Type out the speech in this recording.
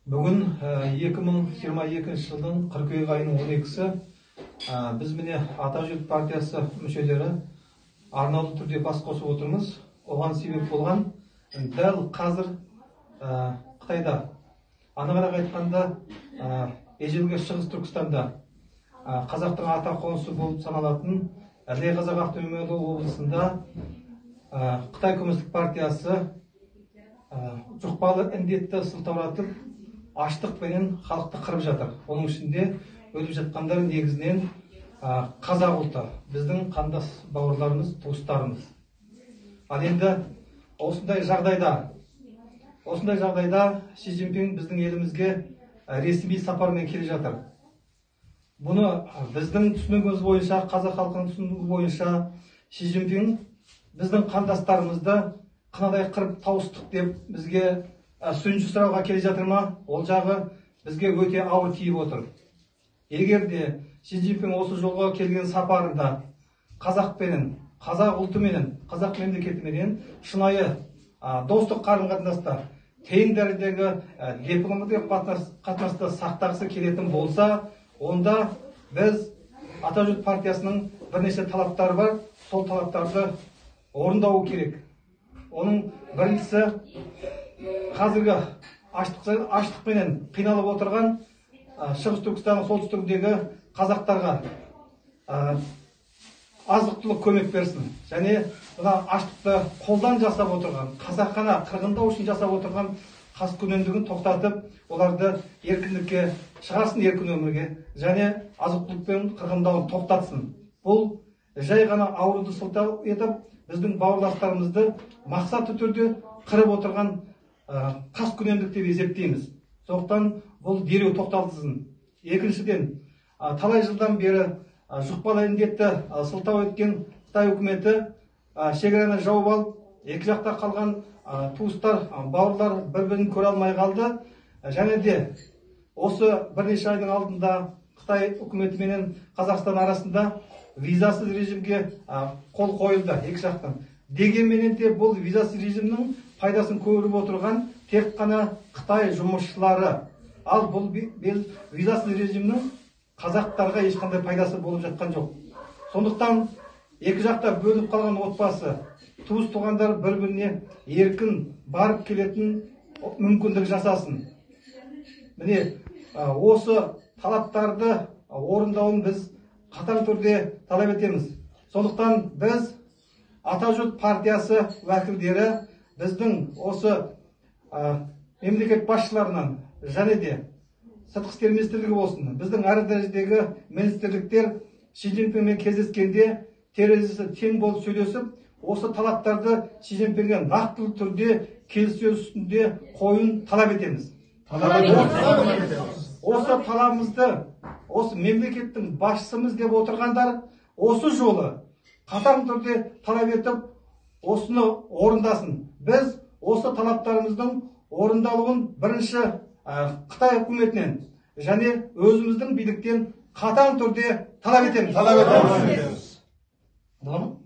Бүгін 2022 жылдың қыркүйек айының 12-сі біз міне Атажұрт партиясы мүшелері арнаулы түрде бас қосып отырмыз. Оған себеп болған дәл қазір Қытайда, анығырақ айтқанда ежелгі Шығыс Түркістанда қазақтың ата қонысы болып саналатын Іле-Қазақ автономиялы облысында Қытай Коммунистік партиясы жұқпалы індетті сылтауратып аштықпенен халықты қырып жатыр. Оның ішінде өліп жатқандар негізінен қазақ ұлты, біздің қандас бауырларымыз, туыстарымыз. Ал енді осындай жағдайда Си Цзиньпин біздің елімізге ресми сапармен келе жатыр. Бұны біздің түсінігіміз бойынша, қазақ халқының түсінігі бойынша Си Цзиньпин біздің қандастарымызды қынадай қырып тауыстық деп бізге сөзінші сұрауға келе жатыр ма? Ол жағы бізге өте ауыр тиіп отыр. Егер де Си Цзиньпин осы жолға келген сапарында қазақпенен, қазақ ұлтыменен, қазақ мемлекетіменен шынайы достық қарым-қатынаста, тең дәрежедегі дипломатиялық қатынасты сақтағысы келетін болса, онда біз Атажұрт партиясының бірнеше талаптары бар, сол талаптарды орындауы керек. Оның біріншісі қазіргі аштықпенен қиналып отырған Шығыс Түркістанның солтүстігіндегі қазақтарға азық-түлік көмек берсін. Және мына аштықты қолдан жасап отырған, қасақана қырғындау үшін жасап отырған қаскүнемдігін тоқтатып, оларды еркіндікке шығарсын, еркін өмірге, және азық-түлікпен қырғындауын тоқтатсын. Бұл жай ғана ауруды сылтау етіп, біздің бауырластарымызды мақсатты түрде қырып отырған қаскүнемдік деп есептейміз. Сондықтан бұл дереу тоқтатылсын. Екіншіден, талай жылдан бері жұқпалы індетті сылтау еткен Қытай үкіметі шекараны жауып алып, екі жақта қалған туыстар, бауырлар бір-бірін көре алмай қалды. Және де осы бірнеше айдың алдында Қытай үкіметі менен Қазақстан арасында визасыз режимге қол қойылды екі жақтан. Дегенменен де бұл визасыз режимнің пайдасын көріп отырған тек қана Қытай жұмысшылары. Ал бұл визасыз режимнің қазақтарға ешқандай пайдасы болып жатқан жоқ. Сондықтан екі жақта бөлініп қалған отбасы, туыс туғандар бір-біріне еркін барып келетін мүмкіндік жасасын. Міне осы талаптарды орындауын біз қатаң түрде талап етеміз. Сондықтан біз Атажұрт партиясы уәкілдері біздің осы мемлекет басшыларынан және де сыртқы істер министрлігі болсын, біздің әр дәрежедегі министрліктер Си Цзиньпинмен кездескенде терезесі тең болып сөйлесіп, осы талаптарды Си Цзиньпинге нақтылы түрде келіссөз үстінде қоюын талап етеміз. Осы талабымызды осы мемлекеттің басшысымыз деп отырғандар осы жолы қатаң түрде талап етіп, осыны орындасын. Біз осы талаптарымыздың орындалуын бірінші Қытай үкіметінен және өзіміздің биліктен қатаң түрде талап етеміз.